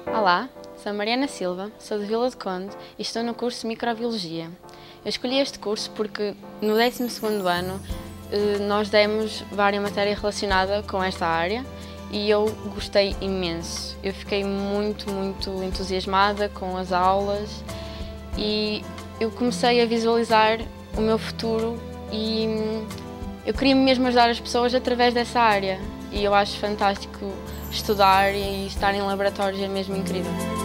Olá, sou a Mariana Silva, sou de Vila de Conde e estou no curso de Microbiologia. Eu escolhi este curso porque no 12º ano nós demos várias matérias relacionadas com esta área e eu gostei imenso. Eu fiquei muito entusiasmada com as aulas e eu comecei a visualizar o meu futuro e eu queria mesmo ajudar as pessoas através dessa área e eu acho fantástico estudar e estar em laboratórios, é mesmo incrível.